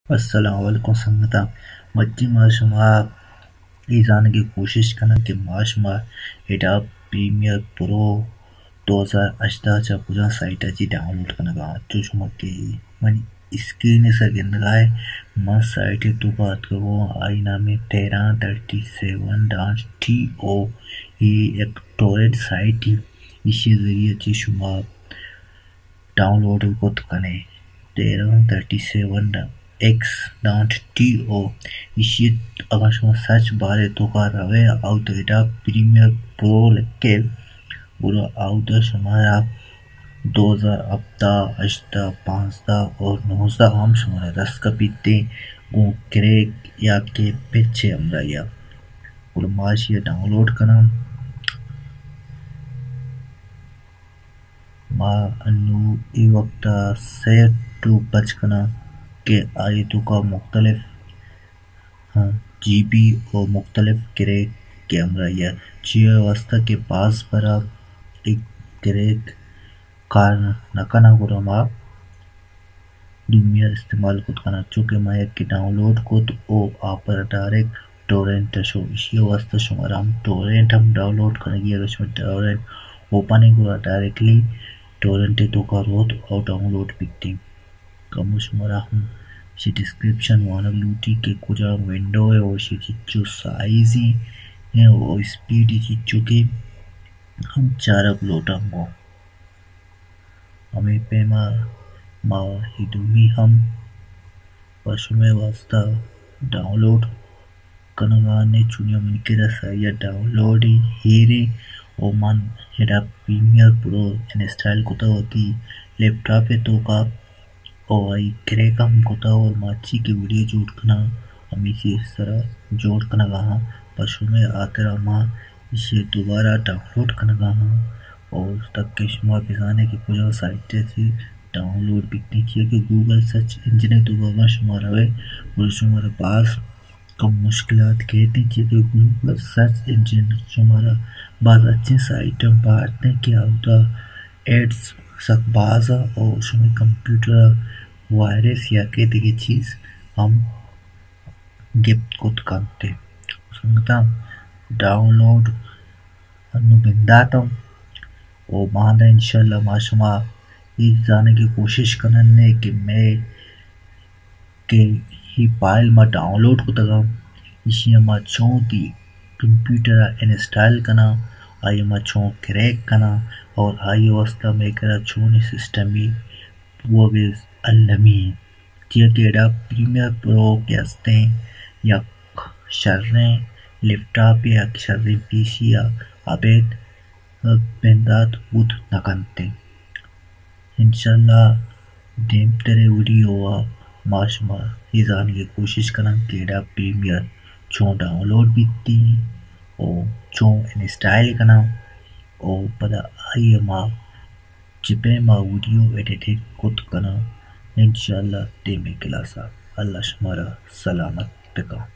अस्सलाम वालेकुम संगता मच्छी माशमा ये जानने की कोशिश करना कि माशमा एडा प्रीमियर प्रो 2018 च्या पुजा साइटाची डाउनलोड करना जो शुमके मनी स्क्रीन सगळं गाय मस्त साइट तो बात करो आई नामे 1337.to ये एक टोरेंट साइट इसी जरिए ची शुमा डाउनलोड होत कने 1337x.to इसी अगर शुमा सर्च बारे तो का रवे आउट एडा प्रीमियर प्रो लेके पूरा आउट शुमारा 2018 18 15 और 19 हम शुमारा दस का पीते गो क्रेक या के पीछे हमरा या पूरा माश ये डाउनलोड करना मा अनु ई वक्त से टू बच करना के आयतों का मुख्तलिफ जीबी और मुख्तलिफ क्रेक कैमरा या जियो वास्ता के पास पर एक क्रेक कार नकाना गुरमा दुनिया इस्तेमाल कुछ करना चुके मैं एक डाउनलोड को तो ओ आप पर डायरेक्ट टोरेंट शो इसी वास्ता शुमारा हम टोरेंट हम डाउनलोड करेंगे अगर शुमारा टोरेंट ओपनिंग हुआ डायरेक्टली टोरेंट तो का रोड और डाउनलोड पिकती कम शुमारा हम शी डिस्क्रिप्शन वाला लूटी के कुछ विंडो है और शी जो साइज है और स्पीड ही चुके हम चार अपलोड हमको हमें पे मा हिदुमी हम पशुमे वास्ता डाउनलोड करने चुनिया मन के रसा या डाउनलोड हेरे और मन हेडा प्रीमियर प्रो इंस्टॉल कोता होती लैपटॉप पे तो का और आई क्रैक हम कोता और माची की वीडियो जोड़ करना हम इसी तरह जोड़ करना कहाँ पशुमे आते रहा इसे दोबारा डाउनलोड करना कहाँ और तक के शुमार पिसाने की कुछ साइट से डाउनलोड बिकनी चाहिए कि गूगल सर्च इंजन तो बाबा शुमार है और शुमार पास कम मुश्किलात कहती चाहिए कि गूगल सर्च इंजन शुमारा बाद अच्छे साइट बांटने के होता एड्स सकबाजा और उसमें कंप्यूटर वायरस या कहते की चीज़ हम गिफ्ट को करते संगता डाउनलोड अनुबंधाता और मादा इंशाल्लाह माशमा इस जाने की कोशिश करने कि मैं के ही फाइल में डाउनलोड को तगा इसी में चौथी कंप्यूटर इंस्टॉल करना आई में चौ क्रैक करना और आई वास्ता में करा चौनी सिस्टम ही वो भी अलमी जिया केड़ा प्रीमियर प्रो के हस्ते या शर्रे लैपटॉप या शर्रे पीसी या अबेद बेंदात बुत नकंते इंशाल्लाह देम तेरे वीडियो माशमा ये जानने की कोशिश करना केड़ा प्रीमियर चो डाउनलोड बीती और चो इंस्टॉल करना और पता आई माँ जिपे माँ वीडियो एडिट खुद करना इंशाल्लाह देम क्लासा अल्लाह शुमारा सलामत तका